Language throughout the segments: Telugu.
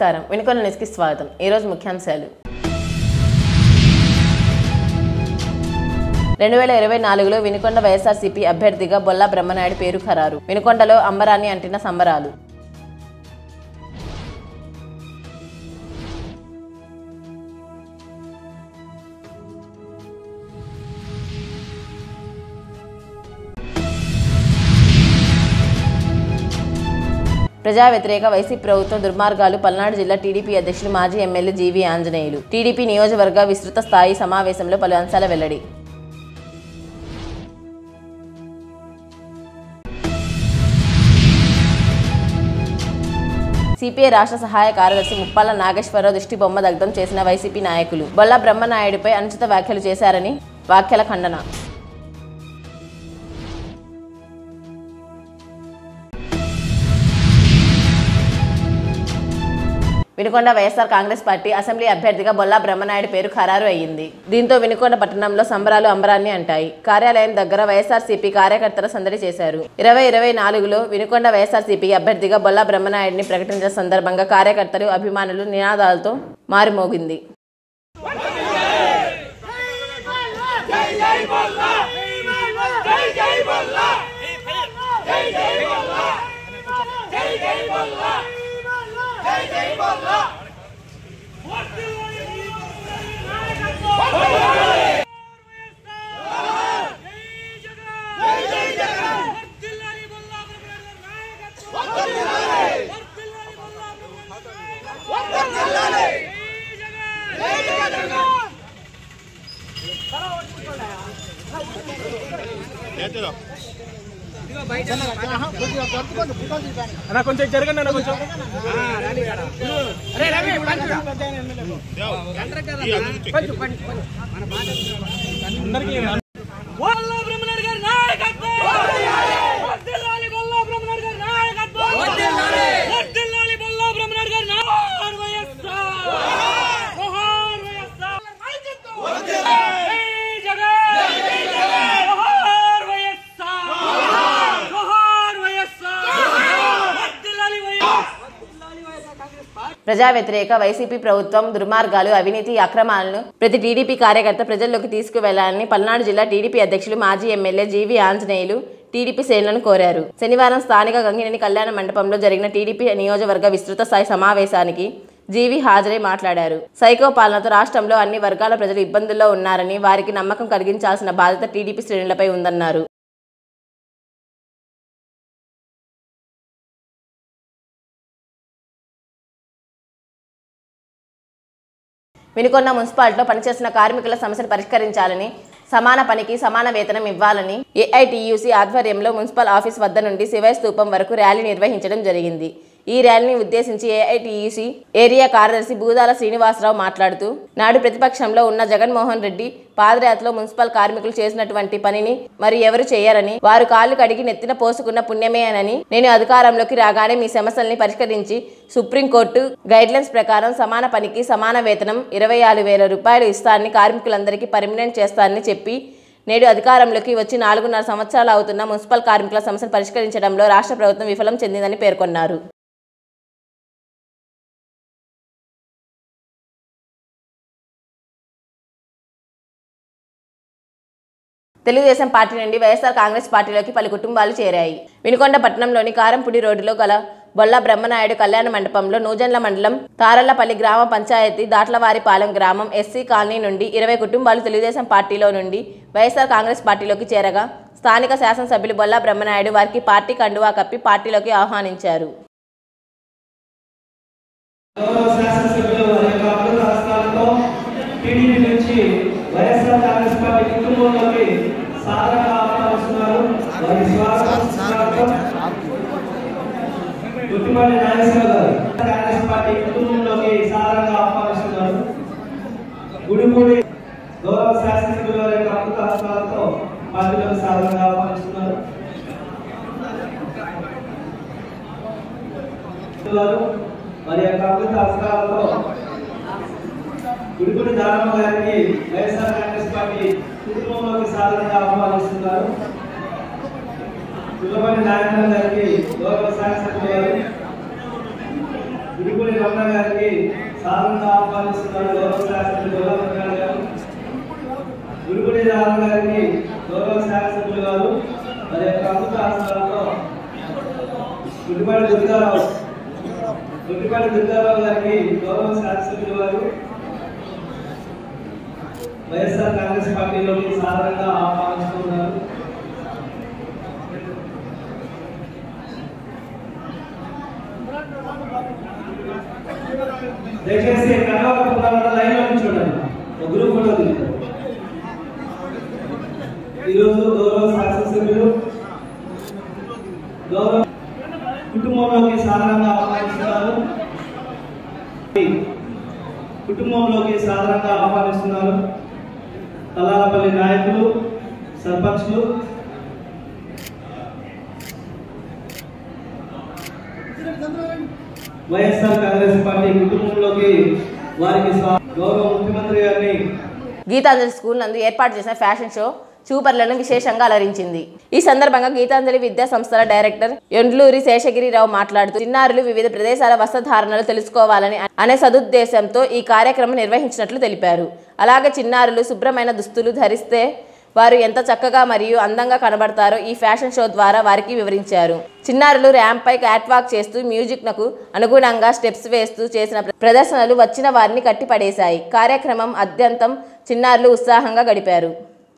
నమస్కారం. వినుకొండ న్యూస్కి స్వాగతం. ఈరోజు ముఖ్యాంశాలు. 2024లో వినుకొండ వైఎస్ఆర్సీపీ అభ్యర్థిగా బొల్లా బ్రహ్మనాయుడు పేరు ఖరారు. వినుకొండలో అంబరాన్ని అంటిన సంబరాలు. ప్రజా వ్యతిరేక వైసీపీ ప్రభుత్వం దుర్మార్గాలు. పల్నాడు జిల్లా టీడీపీ అధ్యక్షులు మాజీ ఎమ్మెల్యే జీవీ ఆంజనేయులు టీడీపీ నియోజకవర్గ విస్తృత స్థాయి సమావేశంలో పలు అంశాల వెల్లడి. సిపిఐ రాష్ట్ర సహాయ కార్యదర్శి ముప్పాల నాగేశ్వరరావు దిష్టి బొమ్మ దగ్ధం చేసిన వైసీపీ నాయకులు. బొల్లా బ్రహ్మనాయుడిపై అనుచిత వ్యాఖ్యలు చేశారని వ్యాఖ్యల ఖండన. Vinukonda YSR Congress party assembly అభ్యర్థిగా బొల్లా బ్రహ్మనాయుడు పేరు ఖరారు అయ్యింది. దీంతో వినుకొండ పట్టణంలో సంబరాలు అంబరాన్ని అంటాయి. కార్యాలయం దగ్గర వైఎస్ఆర్సీపీ కార్యకర్తలు సందడి చేశారు. 2024లో వినుకొండ వైఎస్ఆర్సీపీ అభ్యర్థిగా బొల్లా బ్రహ్మనాయుడిని ప్రకటించిన సందర్భంగా కార్యకర్తలు, అభిమానులు నినాదాలతో మారుమోగింది. కొంచెం జరగండి అన్న, కొంచెం ప్రజా వ్యతిరేక వైసీపీ ప్రభుత్వం దుర్మార్గాలు, అవినీతి, అక్రమాలను ప్రతి టీడీపీ కార్యకర్త ప్రజల్లోకి తీసుకువెళ్లాలని పల్నాడు జిల్లా టీడీపీ అధ్యక్షులు మాజీ ఎమ్మెల్యే జీవీ ఆంజనేయులు టీడీపీ శ్రేణులను కోరారు. శనివారం స్థానిక గంగినేని కళ్యాణ మండపంలో జరిగిన టీడీపీ నియోజకవర్గ విస్తృత స్థాయి సమావేశానికి జీవీ హాజరై మాట్లాడారు. సైకో పాలనతో రాష్ట్రంలో అన్ని వర్గాల ప్రజలు ఇబ్బందుల్లో ఉన్నారని, వారికి నమ్మకం కలిగించాల్సిన బాధ్యత టీడీపీ శ్రేణులపై ఉందన్నారు. వినుకొండ మున్సిపాలిటీలో పనిచేస్తున్న కార్మికుల సమస్యను పరిష్కరించాలని, సమాన పనికి సమాన వేతనం ఇవ్వాలని ఏఐటీయూసీ ఆధ్వర్యంలో మున్సిపల్ ఆఫీస్ వద్ద నుండి శివయ్య స్తూపం వరకు ర్యాలీ నిర్వహించడం జరిగింది. ఈ ర్యాలీని ఉద్దేశించి ఏఐటీయూసీ ఏరియా కార్యదర్శి బూదాల శ్రీనివాసరావు మాట్లాడుతూ, నాడు ప్రతిపక్షంలో ఉన్న జగన్మోహన్ రెడ్డి పాదయాత్రలో మున్సిపల్ కార్మికులు చేసినటువంటి పనిని మరి ఎవరు చేయరని, వారు కాళ్ళు కడిగి నెత్తిన పోసుకున్న పుణ్యమేనని, నేను అధికారంలోకి రాగానే మీ సమస్యల్ని పరిష్కరించి సుప్రీంకోర్టు గైడ్లైన్స్ ప్రకారం సమాన పనికి సమాన వేతనం 24,000 రూపాయలు ఇస్తానని, కార్మికులందరికీ పర్మినెంట్ చేస్తానని చెప్పి నేడు అధికారంలోకి వచ్చి 4.5 సంవత్సరాలు అవుతున్న మున్సిపల్ కార్మికుల సమస్యను పరిష్కరించడంలో రాష్ట్ర ప్రభుత్వం విఫలం చెందిందని పేర్కొన్నారు. తెలుగుదేశం పార్టీ నుండి వైఎస్ఆర్ కాంగ్రెస్ పార్టీలోకి పలు కుటుంబాలు చేరాయి. వినుకొండ పట్టణంలోని కారంపూడి రోడ్డులో గల బొల్లా బ్రహ్మనాయుడు కళ్యాణ మండపంలో నూజెండ్ల మండలం తారళ్లపల్లి గ్రామ పంచాయతీ దాట్లవారిపాలెం గ్రామం ఎస్సీ కాలనీ నుండి 20 కుటుంబాలు తెలుగుదేశం పార్టీలో నుండి వైఎస్ఆర్ కాంగ్రెస్ పార్టీలోకి చేరగా, స్థానిక శాసనసభ్యులు బొల్లా బ్రహ్మనాయుడు వారికి పార్టీ కండువా కప్పి పార్టీలోకి ఆహ్వానించారు. గుడిపూడి గౌరవ శాసనసభ్యుల యొక్క అమృత హస్తాలతో పార్టీలకు సాధారణంగా ఆహ్వానిస్తున్నారు. మరి యొక్క అమృత హస్తాలతో గుడిపూడి దానమ్మ గారికి వైఎస్ఆర్ కాంగ్రెస్ పార్టీ కుటుంబంలోకి సాధారణంగా ఆహ్వానిస్తున్నారు. సులభని నారాయణ గారికి గౌరవ శాసనసభ్యులు గురుకుడి రమణ గారికి సాధారణంగా ఆహ్వానిస్తున్నారు గౌరవ శాసనసభ్యులు గోదావరి గారు. గురుకుడి రమణ గారికి గౌరవ శాసనసభ్యులు గారు మరి యొక్క అమృత ఆసనాలతో గుడిపాటి దుర్గారావు గారికి గౌరవ శాసనసభ్యులు గారు వైఎస్ఆర్ కాంగ్రెస్ పార్టీలోకి సాధారణంగా ఆహ్వానిస్తున్నారు. దయచేసి లైన్ లో చూడండి. గ్రూప్ ఫోటో ఈరోజు గౌరవ శాసనసభ్యులు గౌరవ కుటుంబంలోకి సాధారణంగా ఆహ్వానిస్తున్నారు. తలాలపల్లి నాయకులు, సర్పంచ్లు, వైఎస్ఆర్ కాంగ్రెస్ పార్టీ కుటుంబంలోకి వారికి గౌరవ ముఖ్యమంత్రి గారిని. గీతాంజలి స్కూల్ నందు ఏర్పాటు చేసిన ఫ్యాషన్ షో చూపర్లను విశేషంగా అలరించింది. ఈ సందర్భంగా గీతాంజలి విద్యా సంస్థల డైరెక్టర్ ఎండ్లూరి శేషగిరిరావు మాట్లాడుతూ చిన్నారులు వివిధ ప్రదేశాల వస్త్రధారణలు తెలుసుకోవాలని అనే సదుద్దేశంతో ఈ కార్యక్రమం నిర్వహించినట్లు తెలిపారు. అలాగే చిన్నారులు శుభ్రమైన దుస్తులు ధరిస్తే వారు ఎంత చక్కగా మరియు అందంగా కనబడతారో ఈ ఫ్యాషన్ షో ద్వారా వారికి వివరించారు. చిన్నారులు ర్యాంప్ పై క్యాట్ వాక్ చేస్తూ మ్యూజిక్ నకు అనుగుణంగా స్టెప్స్ వేస్తూ చేసిన ప్రదర్శనలు వచ్చిన వారిని కట్టిపడేశాయి. కార్యక్రమం అత్యంతం చిన్నారులు ఉత్సాహంగా గడిపారు.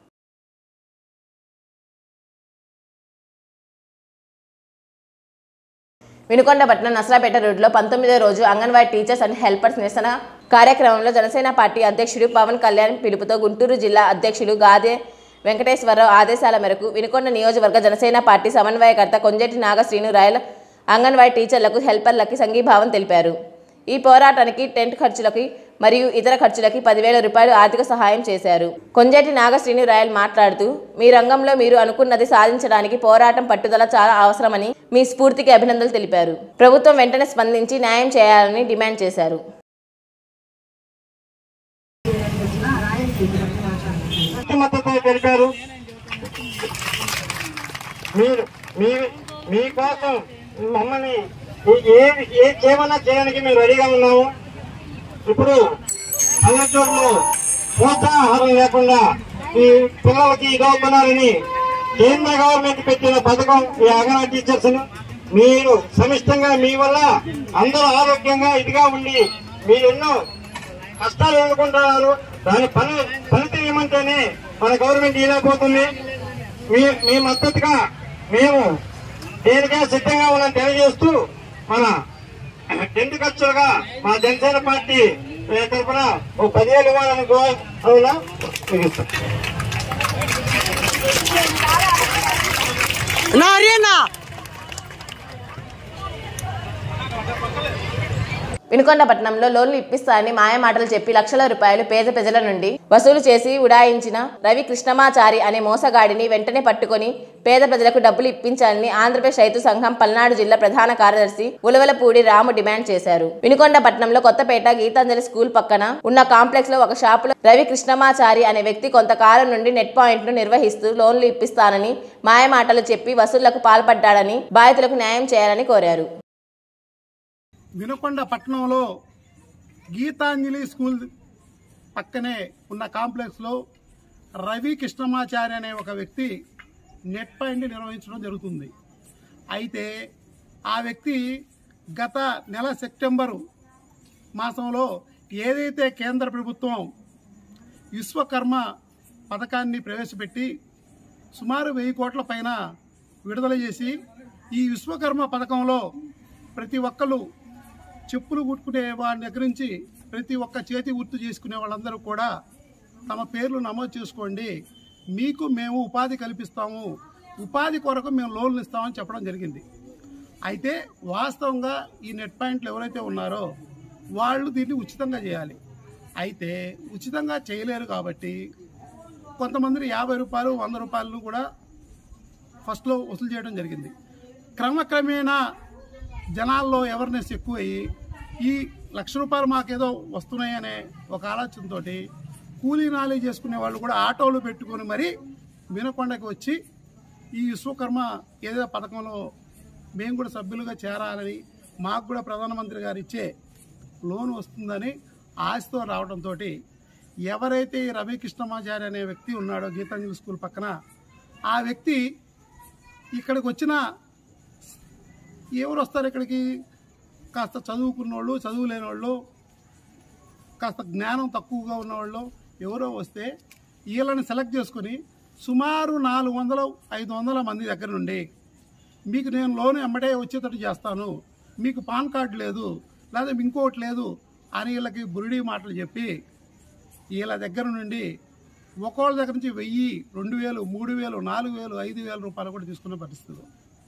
వినుకొండపట్నం నసరాపేట రోడ్లో 19వ రోజు అంగన్వాడీ టీచర్స్ అండ్ హెల్పర్స్ నిరసన కార్యక్రమంలో జనసేన పార్టీ అధ్యక్షుడు పవన్ కళ్యాణ్ పిలుపుతో గుంటూరు జిల్లా అధ్యక్షులు గాదే వెంకటేశ్వరరావు ఆదేశాల మేరకు వినుకొండ నియోజకవర్గ జనసేన పార్టీ సమన్వయకర్త కొంజటి నాగశ్రీను రాయల్ అంగన్వాడీ టీచర్లకు హెల్పర్లకి సంఘీభావం తెలిపారు. ఈ పోరాటానికి టెంట్ ఖర్చులకి మరియు ఇతర ఖర్చులకి 10,000 రూపాయలు ఆర్థిక సహాయం చేశారు. కొంజటి నాగశ్రీను రాయల్ మాట్లాడుతూ మీ రంగంలో మీరు అనుకున్నది సాధించడానికి పోరాటం పట్టుదల చాలా అవసరమని మీ స్ఫూర్తికి అభినందనలు తెలిపారు. ప్రభుత్వం వెంటనే స్పందించి న్యాయం చేయాలని డిమాండ్ చేశారు. మీకోసం మమ్మల్ని ఏమన్నా చేయడానికి మేము రెడీగా ఉన్నాము. ఇప్పుడు పల్లెటూరులో ప్రోత్సాహం లేకుండా ఈ పిల్లలకి ఇదవుతున్నారని కేంద్ర గవర్నమెంట్ పెట్టిన పథకం ఈ అంగన్వాడీ టీచర్స్ మీరు సమిష్టంగా మీ వల్ల అందరూ ఆరోగ్యంగా ఇదిగా ఉండి మీరు ఎన్నో కష్టాలు ఎదుర్కొంటున్నారు. దాని ఫలితం ఏమంటేనే మన గవర్నమెంట్ ఇలాపోతుంది. మీ మద్దతుగా మేము దేనికే సిద్ధంగా ఉన్నాం తెలియజేస్తూ మన టెంట్ ఖర్చులుగా మా జనసేన పార్టీ తరఫున 10,000 ఇవ్వాలని అవునా వినుకొండపట్నంలో లోన్లు ఇప్పిస్తానని మాయమాటలు చెప్పి లక్షల రూపాయలు పేద ప్రజల నుండి వసూలు చేసి ఉడాయించిన రవి కృష్ణమాచారి అనే మోసగాడిని వెంటనే పట్టుకొని పేద ప్రజలకు డబ్బులు ఇప్పించాలని ఆంధ్రప్రదేశ్ రైతు సంఘం పల్నాడు జిల్లా ప్రధాన కార్యదర్శి ఉలవలపూడి రాము డిమాండ్ చేశారు. వినుకొండపట్నంలో కొత్తపేట గీతాంజలి స్కూల్ పక్కన ఉన్న కాంప్లెక్స్ లో ఒక షాపులో రవి కృష్ణమాచారి అనే వ్యక్తి కొంతకాలం నుండి నెట్ పాయింట్ ను నిర్వహిస్తూ లోన్లు ఇప్పిస్తానని మాయమాటలు చెప్పి వసూళ్లకు పాల్పడ్డాడని బాధితులకు న్యాయం చేయాలని కోరారు. వినుకొండ పట్టణంలో గీతాంజలి స్కూల్ పక్కనే ఉన్న కాంప్లెక్స్లో రవి కృష్ణమాచారి అనే ఒక వ్యక్తి నెట్ పాయింట్ నిర్వహించడం జరుగుతుంది. అయితే ఆ వ్యక్తి గత నెల సెప్టెంబరు మాసంలో ఏదైతే కేంద్ర ప్రభుత్వం విశ్వకర్మ పథకాన్ని ప్రవేశపెట్టి సుమారు 1000 కోట్ల పైన విడుదల చేసి ఈ విశ్వకర్మ పథకంలో ప్రతి ఒక్కరు చెప్పులు కుట్టుకునే వారి దగ్గర నుంచి ప్రతి ఒక్క చేతి వృత్తి చేసుకునే వాళ్ళందరూ కూడా తమ పేర్లు నమోదు చేసుకోండి, మీకు మేము ఉపాధి కల్పిస్తాము, ఉపాధి కొరకు మేము లోన్లు ఇస్తామని చెప్పడం జరిగింది. అయితే వాస్తవంగా ఈ నెట్ పాయింట్లు ఎవరైతే ఉన్నారో వాళ్ళు దీన్ని ఉచితంగా చేయాలి. అయితే ఉచితంగా చేయలేరు కాబట్టి కొంతమందిని 50 రూపాయలు 100 రూపాయలు కూడా ఫస్ట్లో వసూలు చేయడం జరిగింది. క్రమక్రమేణా జనాల్లో అవేర్నెస్ ఎక్కువయ్యి ఈ ₹1,00,000 మాకేదో వస్తున్నాయనే ఒక ఆలోచనతో కూలీ నాలి చేసుకునే వాళ్ళు కూడా ఆటోలు పెట్టుకొని మరి వినుకొండకి వచ్చి ఈ విశ్వకర్మ ఏదో పథకంలో మేము కూడా సభ్యులుగా చేరాలని మాకు కూడా ప్రధానమంత్రి గారు ఇచ్చే లోన్ వస్తుందని ఆశతో రావడంతో ఎవరైతే రవి కృష్ణమాచారి అనే వ్యక్తి ఉన్నాడో గీతాంజలి స్కూల్ పక్కన, ఆ వ్యక్తి ఇక్కడికి వచ్చిన ఎవరు వస్తారు ఇక్కడికి? కాస్త చదువుకున్న వాళ్ళు, చదువు లేని వాళ్ళు, కాస్త జ్ఞానం తక్కువగా ఉన్నవాళ్ళు ఎవరో వస్తే వీళ్ళని సెలెక్ట్ చేసుకొని సుమారు 400-500 మంది దగ్గర నుండి మీకు నేను లోన్ ఎమ్మటే వచ్చేటట్టు చేస్తాను, మీకు పాన్ కార్డు లేదు లేదా ఇంకోటి లేదు అని వీళ్ళకి బురిడి మాటలు చెప్పి వీళ్ళ దగ్గర నుండి ఒక్కోళ్ళ దగ్గర నుంచి 1000, 2000, 3000, 4000, 5000 రూపాయలు కూడా తీసుకునే పరిస్థితులు.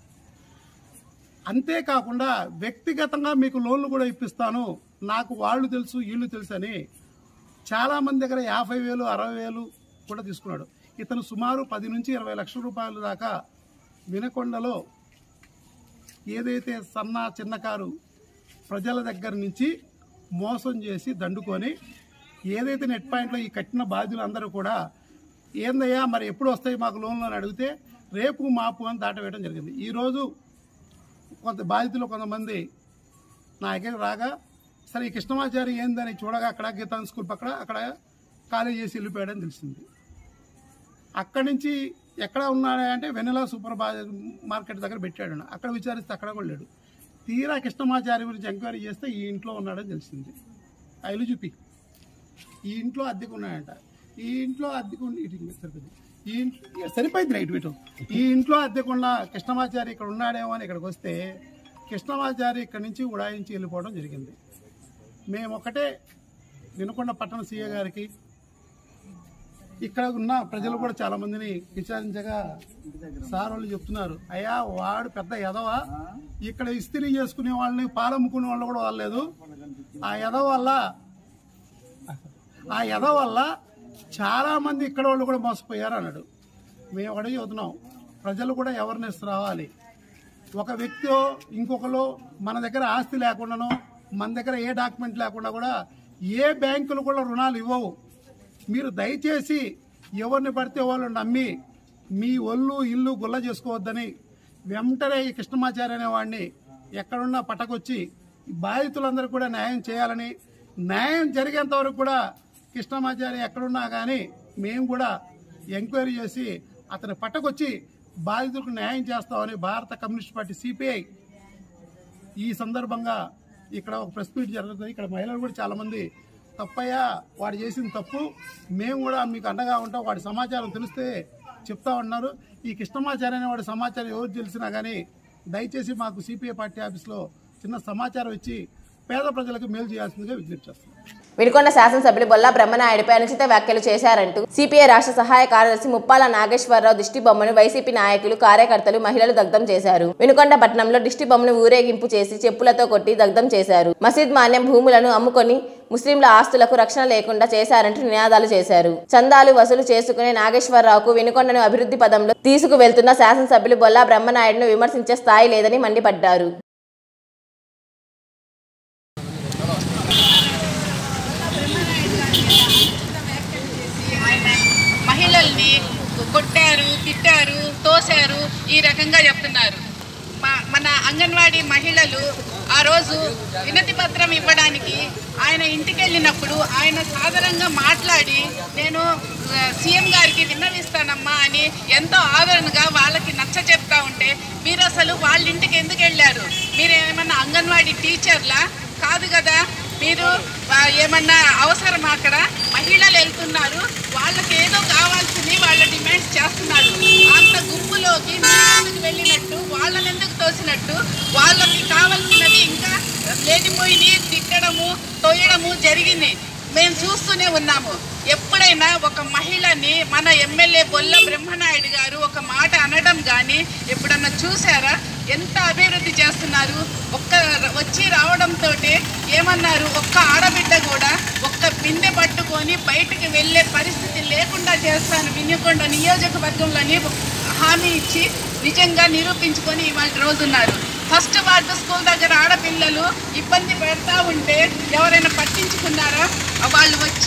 అంతేకాకుండా వ్యక్తిగతంగా మీకు లోన్లు కూడా ఇప్పిస్తాను, నాకు వాళ్ళు తెలుసు వీళ్ళు తెలుసు అని చాలామంది దగ్గర 50,000, 60,000 కూడా తీసుకున్నాడు. ఇతను సుమారు 10 నుంచి 20 లక్షల రూపాయల దాకా వినకొండలో ఏదైతే చిన్నకారు ప్రజల దగ్గర నుంచి మోసం చేసి దండుకొని ఏదైతే నెట్ పాయింట్లో ఈ కట్టిన బాధ్యులందరూ కూడా ఏందయ్యా మరి ఎప్పుడు వస్తాయి మాకు లోన్లు అని అడిగితే రేపు మాపు అని దాటవేయడం జరిగింది. ఈరోజు బాధితులు కొంతమంది నా దగ్గర రాగా సరే ఈ కృష్ణమాచారి ఏందని చూడగా అక్కడ గీతాంజలి స్కూల్ పక్కన అక్కడ ఖాళీ చేసి వెళ్ళిపోయాడని తెలిసింది. అక్కడి నుంచి ఎక్కడ ఉన్నాడే అంటే వెన్నెల సూపర్ మార్కెట్ దగ్గర పెట్టాడు. అక్కడ విచారిస్తే అక్కడ కూడా లేడు. తీరా కృష్ణమాచారి గురించి ఎంక్వైరీ చేస్తే ఈ ఇంట్లో ఉన్నాడని తెలిసింది. ఆ ఇల్లు చూపి ఈ ఇంట్లో అద్దెకు ఉన్నాడంట. ఈ ఇంట్లో అద్దెకు సరిపోయింది, ఈ ఇంట్లో సరిపోయింది రైట్ వీటు. ఈ ఇంట్లో అద్దెకున్న కృష్ణమాచారి ఇక్కడ ఉన్నాడేమో అని ఇక్కడికి వస్తే కృష్ణమాచారి ఇక్కడి నుంచి ఉడాయించి వెళ్ళిపోవడం జరిగింది. మేము ఒకటే వినకొండ పట్టణ సీఏ గారికి ఇక్కడ ఉన్న ప్రజలు కూడా చాలా మందిని విచారించగా సార్ వాళ్ళు చెప్తున్నారు, అయ్యా వాడు పెద్ద ఎదవ, ఇక్కడ ఇస్త్రీ చేసుకునే వాళ్ళని పాలమ్ముకునే వాళ్ళు కూడా వాళ్ళలేదు, ఆ ఎదవ వల్ల చాలా మంది ఇక్కడ వాళ్ళు కూడా మోసపోయారు అన్నాడు. మేము ఒకటే చెబుతున్నాం, ప్రజలు కూడా అవేర్నెస్ రావాలి. ఒక వ్యక్తి ఇంకొకరు మన దగ్గర ఆస్తి లేకుండానో మన దగ్గర ఏ డాక్యుమెంట్ లేకుండా కూడా ఏ బ్యాంకులు కూడా రుణాలు ఇవ్వవు. మీరు దయచేసి ఎవరిని పడితే వాళ్ళు నమ్మి మీ ఒళ్ళు ఇల్లు గుల్ల చేసుకోవద్దని వెంటనే ఈ కృష్ణమాచారి అనేవాడిని ఎక్కడున్నా పట్టకొచ్చి బాధితులందరూ కూడా న్యాయం చేయాలని, న్యాయం జరిగేంత వరకు కూడా కృష్ణమాచారి ఎక్కడున్నా కానీ మేము కూడా ఎంక్వైరీ చేసి అతని పట్టకొచ్చి బాధితులకు న్యాయం చేస్తామని భారత కమ్యూనిస్ట్ పార్టీ సిపిఐ ఈ సందర్భంగా ఇక్కడ ఒక ప్రెస్ మీట్ జరుగుతుంది. ఇక్కడ మహిళలు కూడా చాలామంది తప్పయ్యా వాడు చేసిన తప్పు, మేము కూడా మీకు అండగా ఉంటాం, వాడి సమాచారం తెలిస్తే చెప్తా ఉన్నారు. ఈ కృష్ణమాచారి అనే వాడి సమాచారం ఎవరు తెలిసినా కానీ దయచేసి మాకు సిపిఐ పార్టీ ఆఫీస్లో చిన్న సమాచారం ఇచ్చి పేద ప్రజలకు మేలు చేయాల్సిందిగా విజ్ఞప్తి చేస్తున్నాం. వినుకొండ శాసనసభ్యులు బొల్లా బ్రహ్మనాయుడుపై అనుచిత వ్యాఖ్యలు చేశారంటూ సిపిఐ రాష్ట్ర సహాయ కార్యదర్శి ముప్పాల నాగేశ్వరరావు దిష్టి బొమ్మను వైసీపీ నాయకులు, కార్యకర్తలు, మహిళలు దగ్ధం చేశారు. వినుకొండ పట్టణంలో దిష్టి బొమ్మను ఊరేగింపు చేసి చెప్పులతో కొట్టి దగ్ధం చేశారు. మసీద్ మాన్యం భూములను అమ్ముకొని ముస్లింల ఆస్తులకు రక్షణ లేకుండా చేశారంటూ నినాదాలు చేశారు. చందాలు వసూలు చేసుకునే నాగేశ్వరరావుకు వినుకొండను అభివృద్ధి పదంలో తీసుకువెళ్తున్న శాసనసభ్యులు బొల్లా బ్రహ్మనాయుడును విమర్శించే స్థాయి లేదని మండిపడ్డారు. మహిళల్ని కొట్టారు, తిట్టారు, తోశారు, ఈ రకంగా చెప్తున్నారు. మన అంగన్వాడీ మహిళలు ఆ రోజు వినతి పత్రం ఇవ్వడానికి ఆయన ఇంటికి వెళ్ళినప్పుడు ఆయన సాధారణంగా మాట్లాడి నేను సీఎం గారికి విన్నవిస్తానమ్మా అని ఎంతో ఆదరణగా వాళ్ళకి నచ్చ చెప్తా ఉంటే మీరు అసలు వాళ్ళ ఇంటికి ఎందుకు వెళ్ళారు? మీరు ఏమన్నా అంగన్వాడీ టీచర్లా? కాదు కదా. మీరు ఏమన్నా అవసరం అక్కడ మహిళలు వెళ్తున్నారు, వాళ్ళకి ఏదో కావాల్సింది వాళ్ళ డిమాండ్స్ చేస్తున్నారు. అంత గుంపులోకి మీరు వెళ్ళినట్టు వాళ్ళని ఎందుకు తోసినట్టు? వాళ్ళకి కావాల్సినవి ఇంకా లేనిపోయి తిట్టడము, తోయడము జరిగింది. మేము చూస్తూనే ఉన్నాము. ఎప్పుడైనా ఒక మహిళని మన ఎమ్మెల్యే బొల్ల బ్రహ్మనాయుడు గారు ఒక మాట అనడం కానీ ఎప్పుడన్నా చూసారా? ఎంత అభివృద్ధి చేస్తున్నారు. వచ్చి రావడంతో ఏమన్నారు, ఒక్క ఆడబిడ్డ కూడా ఒక్క బిందె పట్టుకొని బయటికి వెళ్ళే పరిస్థితి లేకుండా చేస్తాను వినుకొండ నియోజకవర్గంలోని హామీ ఇచ్చి నిజంగా నిరూపించుకొని ఇవాళ రోజున్నారు. ఫస్ట్ వార్డు స్కూల్ దగ్గర ఆడపిల్లలు ఇబ్బంది పెడతా ఉంటే ఎవరైనా పట్టించుకున్నారా? వాళ్ళు వచ్చి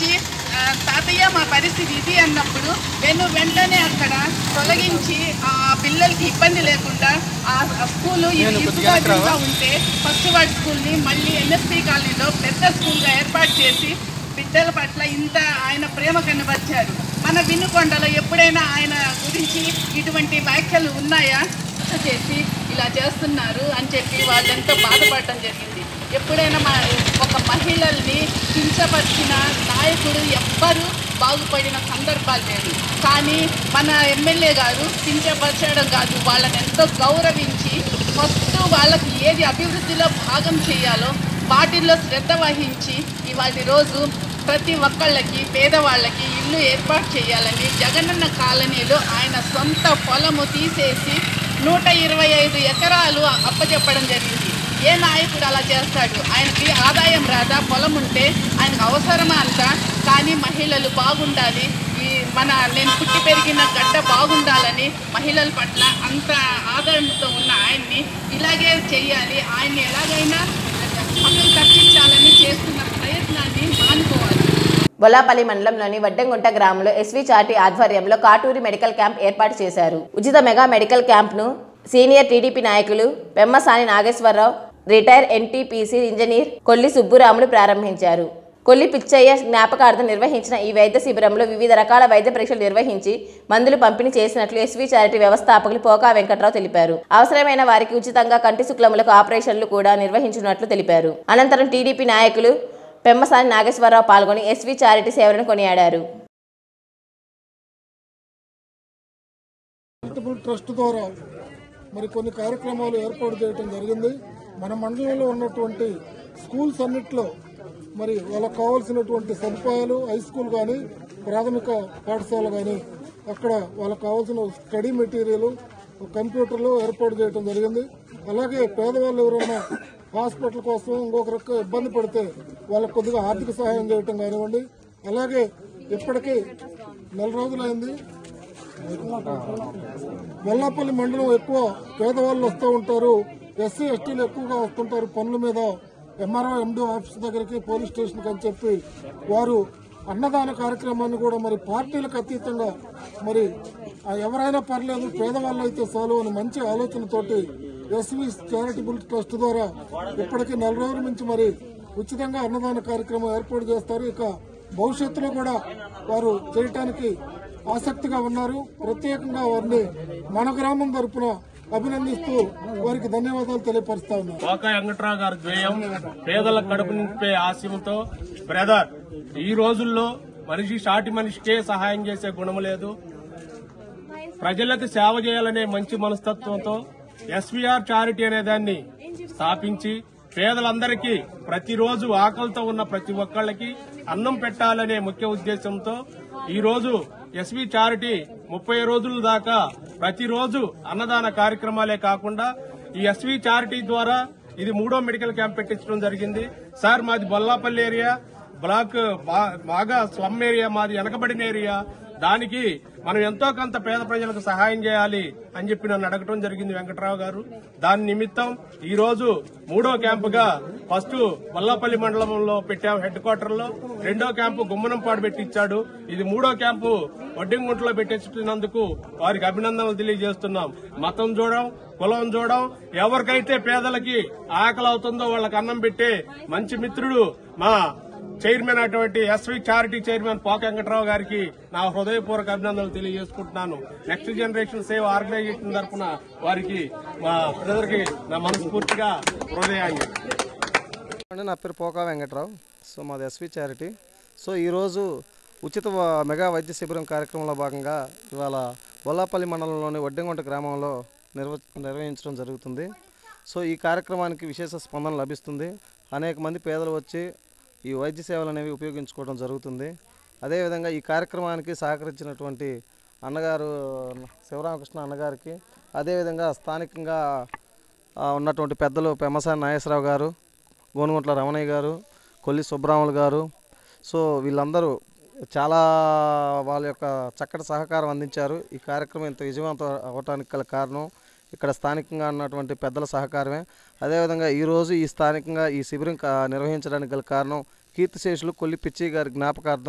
తాతయ్య మా పరిస్థితి ఇది అన్నప్పుడు వెంటనే అక్కడ తొలగించి ఆ పిల్లలకి ఇబ్బంది లేకుండా ఆ స్కూలు ఇసుగా ఉంటే ఫస్ట్ వార్డ్ స్కూల్ని మళ్ళీ ఎన్ఎస్పి కాలనీలో పెద్ద స్కూల్గా ఏర్పాటు చేసి బిడ్డల పట్ల ఇంత ఆయన ప్రేమ కనబరిచారు. మన వినుకొండలో ఎప్పుడైనా ఆయన గురించి ఇటువంటి వ్యాఖ్యలు ఉన్నాయా చేసి ఇలా చేస్తున్నారు అని చెప్పి వాళ్ళు ఎంతో బాధపడటం జరిగింది. ఎప్పుడైనా ఒక మహిళల్ని కించపరిచిన నాయకుడు ఎవ్వరూ బాగుపడిన సందర్భాలు లేదు. కానీ మన ఎమ్మెల్యే గారు కించపరచడం కాదు, వాళ్ళని ఎంతో గౌరవించి ఫస్ట్ వాళ్ళకి ఏది అభివృద్ధిలో భాగం చేయాలో వాటిల్లో శ్రద్ధ వహించి ఇవాళ రోజు ప్రతి ఒక్కళ్ళకి పేదవాళ్ళకి ఇల్లు ఏర్పాటు చేయాలని జగనన్న కాలనీలో ఆయన సొంత పొలము తీసేసి 125 ఎకరాలు అప్పచెప్పడం జరిగింది. ఏ నాయకుడు అలా చేస్తాడు? ఆయనకి ఆదాయం రాదా? పొలం ఉంటే ఆయనకు అవసరమా అంత? కానీ మహిళలు బాగుండాలి, నేను పుట్టి పెరిగిన గడ్డ బాగుండాలని మహిళల పట్ల అంత ఆదరణతో ఉన్న ఆయన్ని ఇలాగే చేయాలి, ఆయన్ని ఎలాగైనా పక్కకు తప్పించాలని చేస్తున్న ప్రయత్నాన్ని మానుకోవాలి. బొల్లాపల్లి మండలంలోని వడ్డెంగుంట గ్రామంలో ఎస్వి చార్టీ ఆధ్వర్యంలో కాటూరి మెడికల్ క్యాంప్ ఏర్పాటు చేశారు. ఉచిత మెగా మెడికల్ క్యాంప్ను సీనియర్ టీడీపీ నాయకులు Pemmasani Nageswara Rao, retire NTPC engineer Kolli Subburamulu ప్రారంభించారు. కొల్లి పిచ్చయ్య జ్ఞాపకార్థం నిర్వహించిన ఈ వైద్య శిబిరంలో వివిధ రకాల వైద్య పరీక్షలు నిర్వహించి మందులు పంపిణీ చేసినట్లు ఎస్వి చారిటీ వ్యవస్థాపకులు పోకా వెంకట్రావు తెలిపారు. అవసరమైన వారికి ఉచితంగా కంటి శుక్లములకు ఆపరేషన్లు కూడా నిర్వహించినట్లు తెలిపారు. అనంతరం టీడీపీ నాయకులు పెమ్మసాని నాగేశ్వరరావు పాల్గొని ఎస్వి చారిటీ సేవలను కొనియాడారు. ట్రస్ట్ ద్వారా మరి కొన్ని కార్యక్రమాలు ఏర్పాటు చేయడం జరిగింది. మన మండలంలో ఉన్నటువంటి స్కూల్స్ అన్నిట్లో మరి వాళ్ళకు కావాల్సినటువంటి సదుపాయాలు, హై స్కూల్ కానీ ప్రాథమిక పాఠశాల కానీ అక్కడ వాళ్ళకు కావాల్సిన స్టడీ మెటీరియల్, కంప్యూటర్లు ఏర్పాటు చేయడం జరిగింది. అలాగే పేదవాళ్ళు ఎవరైనా హాస్పిటల్ కోసం ఇంకొక రకం ఇబ్బంది పడితే వాళ్ళకు కొద్దిగా ఆర్థిక సహాయం చేయటం కానివ్వండి. అలాగే ఇప్పటికీ 4 రోజులైంది బొల్లాపల్లి మండలం ఎక్కువ పేదవాళ్ళు వస్తూ ఉంటారు, ఎస్సీ ఎస్టీలు ఎక్కువగా వస్తుంటారు పనుల మీద ఎంఆర్ఓ ఎండీ ఆఫీస్ దగ్గరికి, పోలీస్ స్టేషన్కి అని చెప్పి వారు అన్నదాన కార్యక్రమాన్ని కూడా మరి పార్టీలకు అతీతంగా మరి ఎవరైనా పర్లేదు పేదవాళ్ళు అయితే చాలు అని మంచి ఆలోచనతోటి ఎస్వి చారిటబుల్ ట్రస్ట్ ద్వారా ఇప్పటికీ 4 రోజుల నుంచి మరి ఉచితంగా అన్నదాన కార్యక్రమం ఏర్పాటు చేస్తారు. ఇక భవిష్యత్తులో కూడా వారు చేయటానికి ఆసక్తిగా ఉన్నారు. ప్రత్యేకంగా వారిని మన గ్రామం తరపున అభినందిస్తూ వారికి ధన్యవాదాలు తెలియపరుస్తా ఉన్నారు. పోకా వెంకట్రావు గారి ద్వయం పేదల కడుపు నింపే ఆశయంతో బ్రదర్, ఈ రోజుల్లో సాటి మనిషికే సహాయం చేసే గుణం లేదు, ప్రజలకు సేవ చేయాలనే మంచి మనస్తత్వంతో ఎస్వీఆర్ చారిటీ అనే దాన్ని స్థాపించి పేదలందరికీ ప్రతిరోజు ఆకలితో ఉన్న ప్రతి ఒక్కళ్ళకి అన్నం పెట్టాలనే ముఖ్య ఉద్దేశంతో ఈ రోజు ఎస్వి చారిటీ 30 రోజుల దాకా ప్రతిరోజు అన్నదాన కార్యక్రమాలే కాకుండా ఈ ఎస్వి చారిటీ ద్వారా ఇది 3వ మెడికల్ క్యాంప్ పెట్టించడం జరిగింది. సార్ మాది బొల్లాపల్లి ఏరియా బ్లాక్ బాగా స్లమ్ ఏరియా, మాది వెనకబడిన ఏరియా, దానికి మనం ఎంతో కొంత పేద ప్రజలకు సహాయం చేయాలి అని చెప్పి నన్ను అడగటం జరిగింది వెంకట్రావు గారు. దాని నిమిత్తం ఈ రోజు 3వ క్యాంపుగా ఫస్ట్ బొల్లాపల్లి మండలంలో పెట్టాం హెడ్ క్వార్టర్ లో, 2వ క్యాంపు గుమ్మనంపాడు పెట్టించాడు. ఇది 3వ క్యాంపు వడ్డింగుంటలో పెట్టించినందుకు వారికి అభినందనలు తెలియజేస్తున్నాం. మతం చూడం, కులం చూడం, ఎవరికైతే పేదలకి ఆకలి అవుతుందో వాళ్ళకి అన్నం పెట్టే మంచి మిత్రుడు మా చైర్మన్ అటువంటి ఎస్వి చారిటీ చైర్మన్ పోక వెంకట్రావు గారికి నా హృదయపూర్వక అభినందనలు తెలియజేసుకుంటున్నాను. నెక్స్ట్ జనరేషన్ సేవ్ ఆర్గనైజేషన్ తరఫున వారికి మా బ్రదర్కి నా మనస్ఫూర్తిగా హృదయాన్ని. నా పేరు పోకా వెంకట్రావు. సో మాది ఎస్వి చారిటీ. సో ఈరోజు ఉచిత మెగా వైద్య శిబిరం కార్యక్రమంలో భాగంగా ఇవాళ బొల్లాపల్లి మండలంలోని వడ్డెంగుంట గ్రామంలో నిర్వహించడం జరుగుతుంది. సో ఈ కార్యక్రమానికి విశేష స్పందన లభిస్తుంది. అనేక మంది పేదలు వచ్చి ఈ వైద్య సేవలు అనేవి ఉపయోగించుకోవడం జరుగుతుంది. అదేవిధంగా ఈ కార్యక్రమానికి సహకరించినటువంటి అన్నగారు శివరామకృష్ణ అన్నగారికి, అదేవిధంగా స్థానికంగా ఉన్నటువంటి పెద్దలు పెమ్మసాని నాగేశ్వరరావు గారు, గోనుగుంట్ల రమణయ్య గారు, కొల్లి సుబ్బరాములు గారు, సో వీళ్ళందరూ చాలా వాళ్ళ యొక్క చక్కటి సహకారం అందించారు. ఈ కార్యక్రమం ఇంత విజయవంతం అవడానికి గల కారణం ఇక్కడ స్థానికంగా ఉన్నటువంటి పెద్దల సహకారమే. అదేవిధంగా ఈరోజు ఈ స్థానికంగా ఈ శిబిరం నిర్వహించడానికి గల కారణం కీర్తిశేషులు కొల్లి పిచ్చయ్య గారి జ్ఞాపకార్థం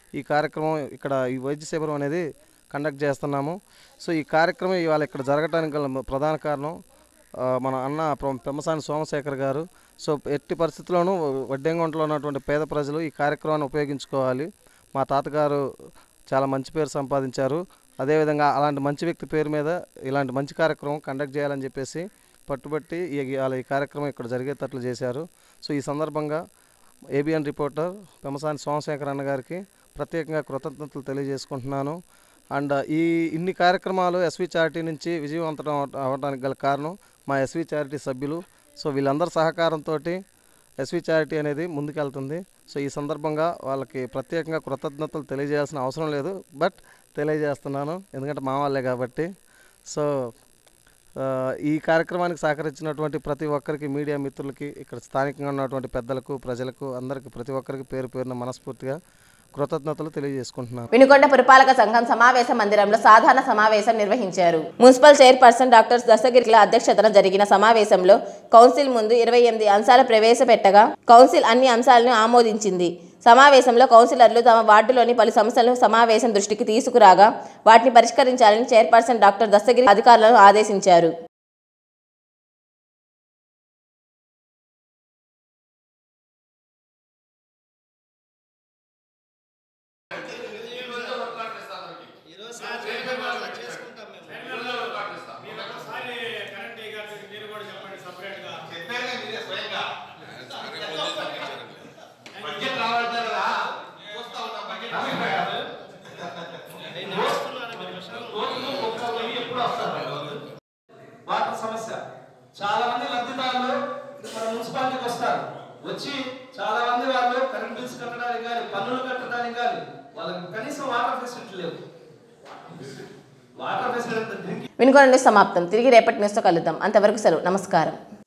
ఈ కార్యక్రమం ఇక్కడ ఈ వైద్య శిబిరం అనేది కండక్ట్ చేస్తున్నాము. సో ఈ కార్యక్రమం ఇవాళ ఇక్కడ జరగడానికి గల ప్రధాన కారణం మన అన్న పెమ్మసాని సోమశేఖర్ గారు. సో ఎట్టి పరిస్థితుల్లోనూ వడ్డెంగుంటలో ఉన్నటువంటి పేద ప్రజలు ఈ కార్యక్రమాన్ని ఉపయోగించుకోవాలి. మా తాతగారు చాలా మంచి పేరు సంపాదించారు. అదేవిధంగా అలాంటి మంచి వ్యక్తి పేరు మీద ఇలాంటి మంచి కార్యక్రమం కండక్ట్ చేయాలని చెప్పేసి పట్టుబట్టి ఈ కార్యక్రమం ఇక్కడ జరిగేటట్లు చేశారు. సో ఈ సందర్భంగా ఏబిఎన్ రిపోర్టర్ పెమ్మసాని సోమశేఖర్ అన్న గారికి ప్రత్యేకంగా కృతజ్ఞతలు తెలియజేసుకుంటున్నాను. అండ్ ఇన్ని కార్యక్రమాలు ఎస్వి చారిటీ నుంచి విజయవంతం అవ్వడానికి గల కారణం మా ఎస్వి చారిటీ సభ్యులు. సో వీళ్ళందరి సహకారంతో ఎస్వి చారిటీ అనేది ముందుకెళ్తుంది. సో ఈ సందర్భంగా వాళ్ళకి ప్రత్యేకంగా కృతజ్ఞతలు తెలియజేయాల్సిన అవసరం లేదు, బట్ తెలియజేస్తున్నాను ఎందుకంటే మా వాళ్ళే కాబట్టి. సో ఈ కార్యక్రమానికి సహకరించినటువంటి ప్రతి ఒక్కరికి, మీడియా మిత్రులకి, ఇక్కడ స్థానికంగా ఉన్నటువంటి పెద్దలకు, ప్రజలకు అందరికీ ప్రతి ఒక్కరికి పేరు పేరున మనస్ఫూర్తిగా కృతజ్ఞతలు తెలియజేసుకుంటున్నాను. వినుకొండ పురపాలక సంఘం సమావేశ మందిరంలో సాధారణ సమావేశం నిర్వహించారు. మున్సిపల్ చైర్పర్సన్ డాక్టర్ దస్తగిరి అధ్యక్షతన జరిగిన సమావేశంలో కౌన్సిల్ ముందు 28 అంశాలు ప్రవేశపెట్టగా కౌన్సిల్ అన్ని అంశాలను ఆమోదించింది. సమావేశంలో కౌన్సిలర్లు తమ వార్డులోని పలు సమస్యలను సమావేశం దృష్టికి తీసుకురాగా వాటిని పరిష్కరించాలని చైర్పర్సన్ డాక్టర్ దస్తగిరి అధికారులను ఆదేశించారు. వాటర్ సమస్య చాలా మంది లబ్ధిదారులు మన మున్సిపాలిటీకి వస్తారు. వచ్చి చాలా మంది వాళ్ళు కరెంట్ బిల్స్ కట్టడానికి కానీ, పన్నులు కట్టడానికి కానీ వాళ్ళకి కనీసం వాటర్ ఫెసిలిటీ లేవు. వాటర్ ఫెసిలిటీ వినుకొండ న్యూస్ సమాప్తం. తిరిగి రేపటి న్యూస్తో కలుద్దాం. అంతవరకు సెలవు. నమస్కారం.